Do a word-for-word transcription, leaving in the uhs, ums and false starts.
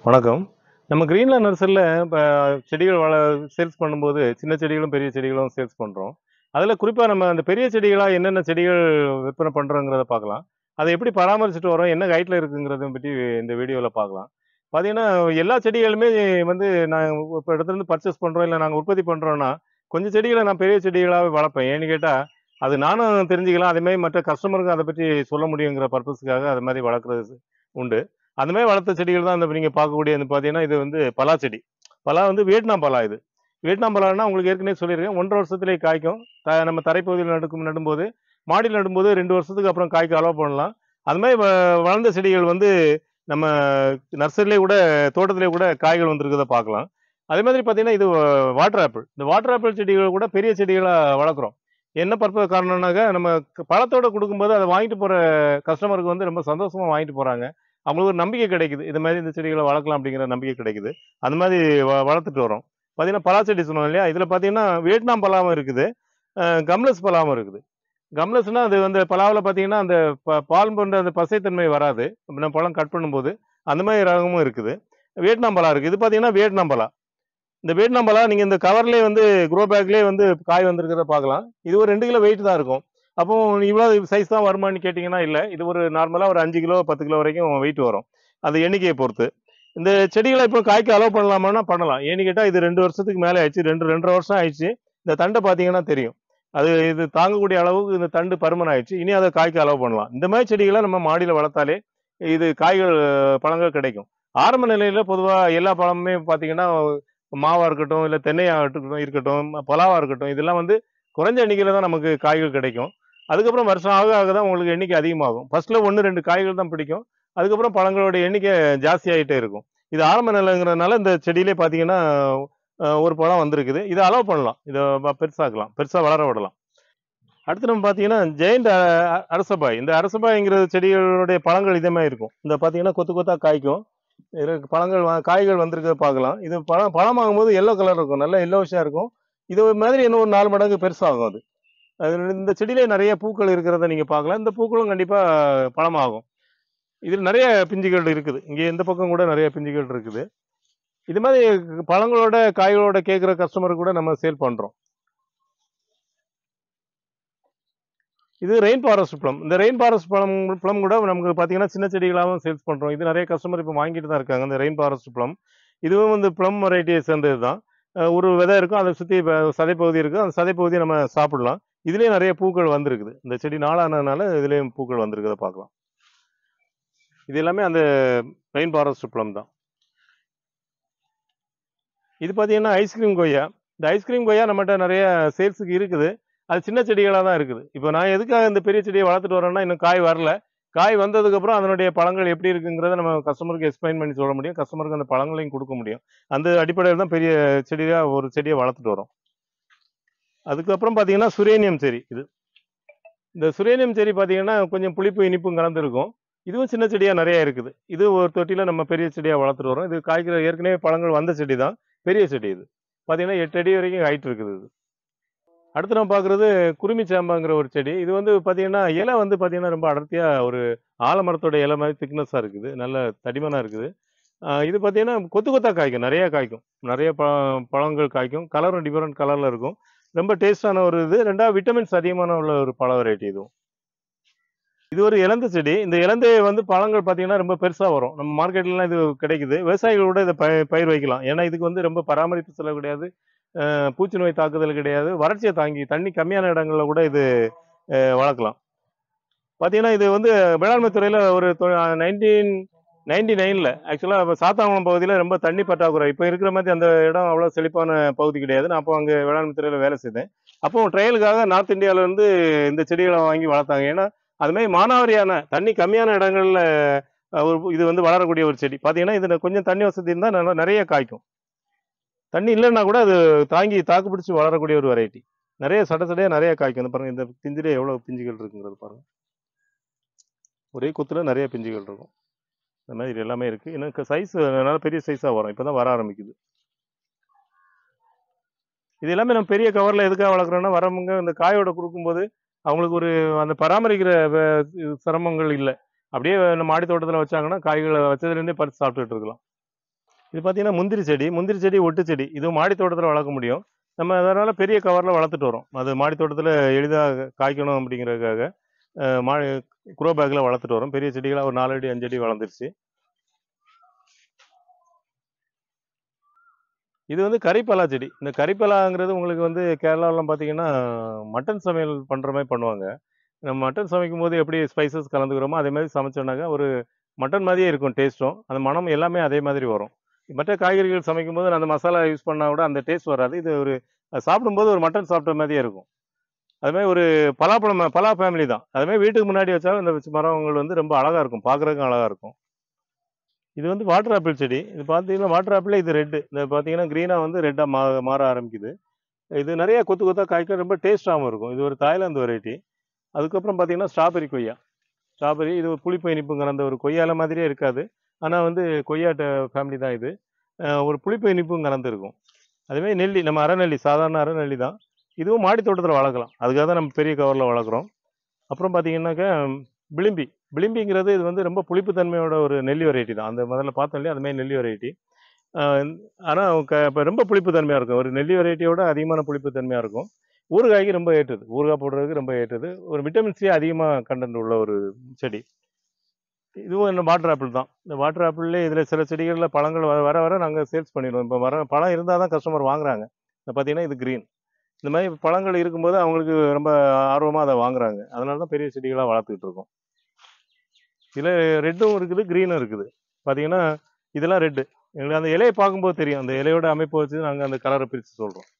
வணக்கம். நம்ம கிரீன்லேண்ட் நர்சரில இப்ப செடிகள் வள சேல்ஸ் பண்ணும்போது, சின்ன செடிகளும், பெரிய செடிகளும் சேல்ஸ் பண்றோம். அதுல குறிப்பா நம்ம அந்த பெரிய செடிகளா என்னென்ன செடிகள் விற்பனை பண்றோங்கிறத பார்க்கலாம். அத எப்படி பராமரிச்சுட்டு வரோம், என்ன ஹைட்ல இருக்குங்கிறத பத்தி இந்த வீடியோல பார்க்கலாம். பார்த்தீங்கன்னா, எல்லா செடிகளுமே வந்து நான் இப்ப இடத்துலருந்து பர்ச்சேஸ் பண்றோம், இல்ல நாங்க உற்பத்தி பண்றோம்னா, கொஞ்சம் செடிகள நான் பெரிய செடிகளாவே வளர்ப்பேன். ஏன்னு கேட்டா, அது நானும் தெரிஞ்சுக்கலாம். அதேமாரி மற்ற கஸ்டமருக்கும் அத பத்தி சொல்ல முடியுங்கிற பர்ப்பஸ்க்காக அது மாரி வளர்க்குறது உண்டு. அந்த மாரி வளர்த்த செடிகள் தான் இந்த நீங்க பார்க்கக்கூடிய வந்து பார்த்தீங்கன்னா, இது வந்து பலா செடி. பலா வந்து வியட்நாம் பலா இது. வியட்நாம் பலான்னா உங்களுக்கு ஏற்கனவே சொல்லியிருக்கேன். ஒன்றரை வருஷத்திலேயே காய்க்கும். த நம்ம தரைப்பகுதியில நடுக்கும் நடும்போது, மாடியில நடும்போது ரெண்டு வருஷத்துக்கு அப்புறம் காய்க்க அலோவ் பண்ணலாம். அது மாரி வ வளர்ந்த செடிகள் வந்து நம்ம நர்சரியிலேயே கூட தோட்டத்திலேயே கூட காய்கள் வந்திருக்கிறத பார்க்கலாம். அதே மாதிரி பார்த்தீங்கன்னா, இது வாட்டர் ஆப்பிள். இந்த வாட்டர் ஆப்பிள் செடிகள் கூட பெரிய செடிகளா வளர்க்குறோம். என்ன பர்ப்ப காரணம்னாக்க, நம்ம க பழத்தோட குடுக்கும்போது அத வாங்கிட்டு போற கஸ்டமருக்கு வந்து ரொம்ப சந்தோஷமா வாங்கிட்டு போறாங்க. அவங்களுக்கு ஒரு நம்பிக்கை கிடைக்குது. இது மாரி இந்த செடிகள வளர்க்கலாம் அப்படிங்கிற நம்பிக்கை கிடைக்குது. அந்த மாரி வ வளர்த்துட்டு வரோம். பார்த்தீங்கன்னா, பலா செடி சொன்னோம் இல்லையா? இதுல பார்த்தீங்கன்னா, வியட்நாம் பலாவும் இருக்குது. அ கம்லஸ் பலாவும் இருக்குது. கம்லஸ்னா அது வந்து பலாவுல பார்த்தீங்கன்னா, அந்த ப பால் போன்ற அந்த பசைத்தன்மை வராது. நம்ம பழம் கட் பண்ணும்போது. அந்த மாரி ரகமும் இருக்குது. வியட்நாம் பலா இருக்கு. இது பார்த்தீங்கன்னா, வியட்நாம் பலா. இந்த வியட்நாம் பலா நீங்க இந்த கவர்லயே வந்து க்ரோ பேக்லயே வந்து காய் வந்திருக்கிறத பார்க்கலாம். இது ஒரு ரெண்டு கிலோ வெயிட் தான் இருக்கும். அப்போ இவ்வளோ சைஸ் தான் வருமான்னு கேட்டீங்கன்னா, இல்ல. இது ஒரு நார்மலா ஒரு அஞ்சு கிலோ, பத்து கிலோ வரைக்கும் வெயிட் வரும். அது எண்ணிக்கைய பொறுத்து. இந்த செடிகள இப்போ காய்க்க அலோவ் பண்ணலாமான்னா பண்ணலாம். ஏன்னு கேட்டா, இது ரெண்டு வருஷத்துக்கு மேல ஆயிடுச்சு. ரெண்டு, ரெண்டு அரை வருஷம் ஆயிடுச்சு. இந்த தண்ட பார்த்தீங்கன்னா தெரியும். அது இது தாங்கக்கூடிய அளவுக்கு இந்த தண்டு பருமன் ஆயிடுச்சு. இனி அத காய்க்க அலோவ் பண்ணலாம். இந்த மாரி செடிகள நம்ம மாடியில வளர்த்தாலே, இது காய்கள் பழங்கள் கிடைக்கும். ஆரம்ப நிலையில பொதுவா எல்லா பழமுமே பார்த்தீங்கன்னா, மாவா இருக்கட்டும், இல்ல தென்னையா இருக்கட்டும் இருக்கட்டும், பலாவா இருக்கட்டும், இதெல்லாம் வந்து குறைஞ்ச எண்ணிக்கையில தான் நமக்கு காய்கள் கிடைக்கும். அதுக்கப்புறம் வருஷம் ஆக ஆக தான் உங்களுக்கு எண்ணிக்கை அதிகமாகும். ஃபர்ஸ்ட்ல ஒன்று, ரெண்டு காய்கள் தான் பிடிக்கும். அதுக்கப்புறம் பழங்களோட எண்ணிக்கை ஜாஸ்தியாயிட்டே இருக்கும். இது ஆரம்ப நிலைங்கிறதுனால இந்த செடியிலே பார்த்தீங்கன்னா, அ ஒரு பழம் வந்திருக்குது. இத அலோவ் பண்ணலாம். இத வ பெருசாக்கலாம். பெருசா வளர விடலாம். அடுத்து நம்ம பார்த்தீங்கன்னா, ஜெயண்ட் அ அரசபாய். இந்த அரசபாய்ங்கிற செடிகளுடைய பழங்கள் இதே மாரி இருக்கும். இந்த பார்த்தீங்கன்னா, கொத்து கொத்தா காய்க்கும். இதுல பழங்கள் வ காய்கள் வந்திருக்கிறத பார்க்கலாம். இது பழம் பழமாகும்போது எல்லோ கலர் இருக்கும். நல்ல எல்லோயிஷா இருக்கும். இது மாதிரி இன்னும் ஒரு நாலு மடங்கு பெருசாகும் அது. அது இந்த செடியிலே நெறைய பூக்கள் இருக்கிறத நீங்க பார்க்கலாம். இந்த பூக்களும் கண்டிப்பா பழமாகும். இதில நெறைய பிஞ்சுகள் இருக்குது. இங்க இந்த பக்கம் கூட நெறைய பிஞ்சுகள் இருக்குது. இது மாரி பழங்களோட, காய்களோட கேட்கிற கஸ்டமருக்கு கூட நம்ம சேல் பண்றோம். இது ரெயின் ஃபாரஸ்ட் ப்ளம். இந்த ரெயின் ஃபாரஸ்ட் பழம் ப்ளம் கூட நமக்கு பார்த்தீங்கன்னா, சின்ன செடிகளாவும் சேல்ஸ் பண்றோம். இது நெறைய கஸ்டமர் இப்ப வாங்கிட்டு தான் இருக்காங்க. இந்த ரெயின் ஃபாரஸ்ட் ப்ளம். இதுவும் வந்து ப்ளம் வெரைட்டிய சேர்ந்தது தான். அ ஒரு விதை இருக்கும். அத சுத்தி ப சதைப்பகுதி இருக்கும். அந்த சதைப்பகுதிய நம்ம சாப்பிடலாம். இதுலயும் நெறைய பூக்கள் வந்திருக்குது. இந்த செடி நாளானதுனால இதுலயும் பூக்கள் வந்திருக்கிறத பார்க்கலாம். இது எல்லாமே அந்த ரெயின் ஃபாரஸ்ட் ப்ளம் தான். இது பார்த்தீங்கன்னா, ஐஸ்கிரீம் கொய்யா. இந்த ஐஸ்கிரீம் கொய்யா நம்மட்ட நெறைய சேல்ஸுக்கு இருக்குது. அது சின்ன செடிகளா தான் இருக்குது. இப்ப நான் எதுக்காக இந்த பெரிய செடிய வளர்த்துட்டு வரேன்னா, இன்னும் காய் வரல. காய் வந்ததுக்கப்புறம் அதனுடைய பழங்கள் எப்படி இருக்குங்கிறத நம்ம கஸ்டமருக்கு எக்ஸ்பிளைன் பண்ணி சொல்ல முடியும். கஸ்டமருக்கு அந்த பழங்களையும் குடுக்க முடியும். அந்த அடிப்படையில தான் பெரிய செடியா ஒரு செடிய வளர்த்துட்டு வரோம். அதுக்கப்புறம் பார்த்தீங்கன்னா, சுரேனியம் செடி இது. இந்த சுரேனியம் செடி பார்த்தீங்கன்னா, கொஞ்சம் புளிப்பு, இனிப்பும் கலந்திருக்கும். இதுவும் சின்ன செடியா நெறைய இருக்குது. இது ஒரு தொட்டியில நம்ம பெரிய செடியா வளர்த்துட்டு வரோம். இது காய்க்கிற ஏற்கனவே பழங்கள் வந்த செடி தான். பெரிய செடி இது. பார்த்தீங்கன்னா, எட்டு அடி வரைக்கும் ஹைட் இருக்குது இது. அடுத்து நம்ம பார்க்குறது குருமி சாம்பாங்கிற ஒரு செடி. இது வந்து பார்த்தீங்கன்னா, இலை வந்து பார்த்தீங்கன்னா, ரொம்ப அடர்த்தியா ஒரு ஆலமரத்தோட இலை மாரி திக்னஸா இருக்குது. நல்ல தடிமனா இருக்குது. அ இது பார்த்தீங்கன்னா, கொத்து கொத்தா காய்க்கும். நெறைய காய்க்கும். நெறைய ப பழங்கள் காய்க்கும். கலரும் டிஃபரெண்ட் கலர்ல இருக்கும். ரொம்ப டேஸ்டான ஒரு இது. ரெண்டாவது விட்டமின்ஸ் அதிகமான உள்ள ஒரு பழ வெரைட்டி இதுவும். இது ஒரு இலந்த செடி. இந்த இலந்தைய வந்து பழங்கள் பார்த்தீங்கன்னா, ரொம்ப பெருசா வரும். நம்ம மார்க்கெட்லலாம் இது கிடைக்குது. விவசாயிகள் கூட இத ப பயிர் வைக்கலாம். ஏன்னா, இதுக்கு வந்து ரொம்ப பராமரிப்பு செலவு கிடையாது. அ பூச்சி நோய் தாக்குதல் கிடையாது. வறட்சிய தாங்கி தண்ணி கம்மியான இடங்கள்ல கூட இது அ வளர்க்கலாம். பார்த்தீங்கன்னா, இது வந்து வேளாண்மை துறையில ஒரு தொ நைன்டீன் நைன்டி நைன்ல ஆக்சுவலா சாத்தான்குளம் பகுதியில ரொம்ப தண்ணி பற்றாக்குறை. இப்ப இருக்கிற மாரி அந்த இடம் அவ்வளோ செழிப்பான பகுதி கிடையாது. நான் அப்போ அங்க வேளாண்மை துறையில வேலை செய்தேன். அப்போ ட்ரையலுக்காக நார்த் இந்தியால இருந்து இந்த செடிகள வாங்கி வளர்த்தாங்க. ஏன்னா, அது மாரி மானாவாரியான தண்ணி கம்மியான இடங்கள்ல அ ஒரு இது வந்து வளரக்கூடிய ஒரு செடி. பார்த்தீங்கன்னா, இதுல கொஞ்சம் தண்ணி வசதி இருந்தா நல்லா நெறைய காய்க்கும். தண்ணி இல்லன்னா கூட அது தாங்கி தாக்கு பிடிச்சு வளரக்கூடிய ஒரு வெரைட்டி. நெறைய சட சடையா நெறைய காய்க்கும். இந்த பாருங்க இந்த பிஞ்சிலே எவ்வளோ பிஞ்சுகள் இருக்குங்கிறது பாருங்க. ஒரே குத்துல நெறைய பிஞ்சுகள் இருக்கும். இந்த மாதிரி எல்லாமே இருக்கு. எனக்கு சைஸ் நல்ல பெரிய சைஸா வரும். இப்ப தான் வர ஆரம்பிக்குது. இது எல்லாமே நம்ம பெரிய கவர்ல எதுக்காக வளர்க்குறோம்னா, வரவங்க இந்த காயோட குடுக்கும்போது, அவங்களுக்கு ஒரு அந்த பராமரிக்கிற வ சிரமங்கள் இல்ல. அப்படியே நம்ம மாடி தோட்டத்துல வச்சாங்கன்னா, காய்கள வச்சதுலேருந்தே பறிச்சு சாப்பிட்டுட்டு இருக்கலாம். இது பார்த்தீங்கன்னா முந்திரி செடி முந்திரி செடி ஒட்டு செடி இது மாடி தோட்டத்தில் வளர்க்க முடியும். நம்ம அதனால பெரிய கவரில் வளர்த்துட்டு வரோம். அது மாடி தோட்டத்தில் எளிதாக காய்க்கணும் அப்படிங்கிறதுக்காக மா குரோ பேக்கில் வளர்த்துட்டு வரோம். பெரிய செடிகளாக ஒரு நாலு அடி அஞ்சு அடி வளர்ந்துருச்சு. இது வந்து கறிப்பலா செடி. இந்த கறிப்பலாங்கிறது உங்களுக்கு வந்து கேரளாவெலாம் பார்த்தீங்கன்னா மட்டன் சமையல் பண்ணுற மாதிரி பண்ணுவாங்க. நம்ம மட்டன் சமைக்கும்போது எப்படி ஸ்பைசஸ் கலந்துக்கிறோமோ அதே மாதிரி சமைச்சோன்னாக்கா ஒரு மட்டன் மாதிரியே இருக்கும் டேஸ்ட்டும். அந்த மனம் எல்லாமே அதே மாதிரி வரும். மற்ற காய்கறிகள் சமைக்கும்போது அந்த மசாலா யூஸ் பண்ணால் கூட அந்த டேஸ்ட் வராது. இது ஒரு சாப்பிடும்போது ஒரு மட்டன் சாப்பிட்ட மாதிரியே இருக்கும். அதுமாதிரி ஒரு பலாப்பழம் பலா ஃபேமிலி தான். அதுமாதிரி வீட்டுக்கு முன்னாடி வச்சாலும் இந்த மரங்கள் வந்து ரொம்ப அழகாக இருக்கும், பார்க்குறதுக்கும் அழகாக இருக்கும். இது வந்து வாட்டர் ஆப்பிள் செடி. இது பார்த்தீங்கன்னா வாட்டர் ஆப்பிள் இது ரெட்டு. இந்த பார்த்தீங்கன்னா க்ரீனாக வந்து ரெட்டாக மா மாற ஆரம்பிக்குது. இது நிறைய கொத்து கொத்தாக காய்க்க ரொம்ப டேஸ்ட்டாகவும் இருக்கும். இது ஒரு தாய்லாந்து வெரைட்டி. அதுக்கப்புறம் பார்த்தீங்கன்னா ஸ்ட்ராபெரி கொய்யா. ஸ்ட்ராபெரி இது ஒரு புளிப்பு இனிப்பு கலந்த ஒரு கொய்யால மாதிரியே இருக்காது. ஆனால் வந்து கொய்யாட்ட ஃபேமிலி தான் இது. ஒரு புளிப்பு இனிப்பும் கலந்துருக்கும். அதுமாதிரி நெல்லி நம்ம அரைநெல்லி சாதாரண அரைநெல்லி தான். இதுவும் மாடி தோட்டத்தில் வளர்க்கலாம். அதுக்காக தான் நம்ம பெரிய கவரில் வளர்க்குறோம். அப்புறம் பார்த்தீங்கன்னாக்கா விளிம்பி விளிம்பிங்கிறது இது வந்து ரொம்ப புளிப்பு தன்மையோட ஒரு நெல்லி வெரைட்டி தான். அந்த முதல்ல பார்த்தோம் இல்லையா அதுமாதிரி நெல்லி வெரைட்டி. ஆனால் க இப்போ ரொம்ப புளிப்பு தன்மையாக இருக்கும். ஒரு நெல்லி வெரைட்டியோட அதிகமான புளிப்பு தன்மையாக இருக்கும். ஊறுகாய்க்கு ரொம்ப ஏற்றது. ஊறுகாய் போடுறதுக்கு ரொம்ப ஏற்றது. ஒரு விட்டமின் சி அதிகமாக கண்டென்ட் உள்ள ஒரு செடி. இதுவும் என்ன வாட்டர் ஆப்பிள் தான். இந்த வாட்டர் ஆப்பிள்லேயே இதில் சில செடிகளில் பழங்கள் வர வர வர நாங்கள் சேல்ஸ் பண்ணிடுவோம். இப்போ வர பழம் இருந்தால் தான் கஸ்டமர் வாங்குறாங்க. இப்போ பார்த்தீங்கன்னா இது க்ரீன். இந்த மாதிரி பழங்கள் இருக்கும்போது அவங்களுக்கு ரொம்ப ஆர்வமாக அதை வாங்குறாங்க. அதனால தான் பெரிய செடிகளாக வளர்த்துக்கிட்டு இருக்கோம். இதில் ரெட்டும் இருக்குது, க்ரீனும் இருக்குது. பார்த்தீங்கன்னா இதெல்லாம் ரெட்டு. எங்களுக்கு அந்த இலையை பார்க்கும்போது தெரியும். அந்த இலையோட அமைப்பை வச்சு நாங்கள் அந்த கலரை பிரித்து சொல்கிறோம்.